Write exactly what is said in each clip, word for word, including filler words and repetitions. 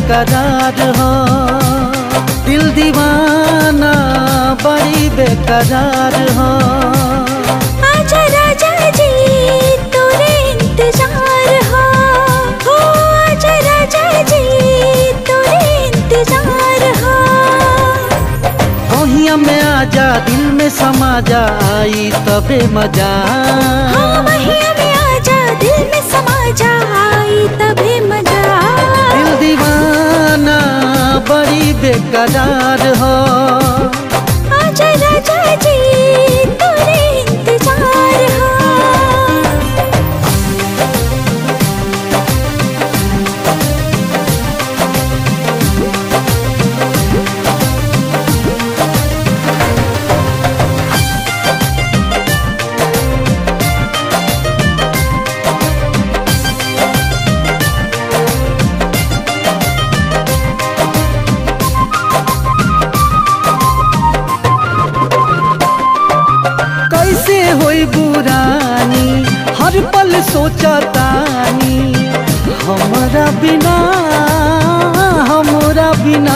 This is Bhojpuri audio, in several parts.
बेकरार हो। दिल दीवाना बड़ी बेकरार हो। आजा राजा जी तोरे इंतजार हो, हो आजा राजा जी तोरे इंतजार हो। ओहिया में आजा दिल में समा जा, आई तबे मजा। हाँ वहिया में आजा दिल में समा जा, आई तबे मजा। दिल दीवाना बड़ी बेकरार हो। आजा राजा जी तोरे इंतजार हो। होई बुरानी हर पल सोचा तानी, हमरा बिना हमरा बिना।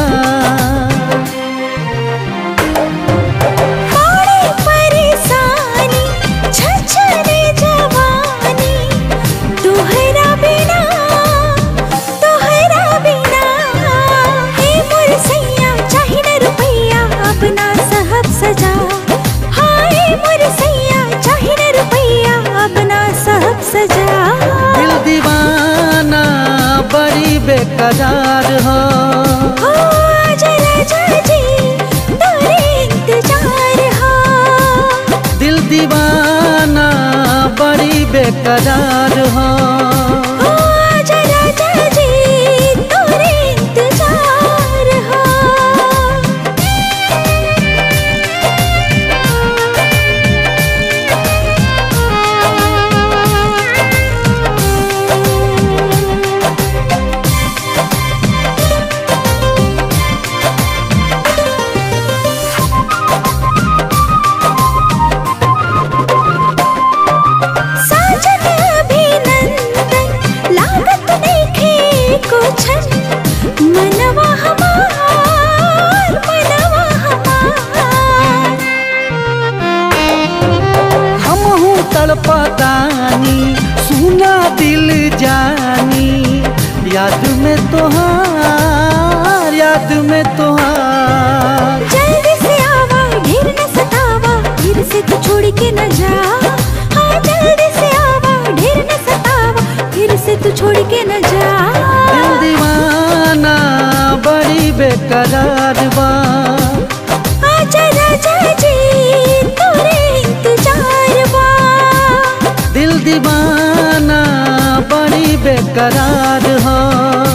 बड़ी परेशानी छछने जवानी, तोहरा बिना तोहरा बिना। हे मोर सैया चाहे न रुपैया अपना सहब सजा। हाय मोर सैया चाहे न रुपैया अपना सहब सजा। दिल दीवाना बड़ी बेकरार हो। हो आजा राजा जी तोरे इंतजार हो। दिल दीवाना बड़ी बेकरार हो। हो आजा राजा जी तोरे इंतजार हो। साजन अभिनंदन लागत देखे कुछन, मनवा हमार मनवा हमार। हमहू तड़पतानी सुना दिल जानी, याद में तोहार याद में तोहार। जल्दी से आवा ढेर न सतावा, फिर से तू छोड़ के न जा। हाँ जल्दी से आवा ढेर न सतावा, फिर से तू छोड़ के न जा। दिल दीवाना बड़ी बेकरार बा। आजा राजा जी तोरे इंतजार बा। दिल दीवाना बड़ी बेकरार हो।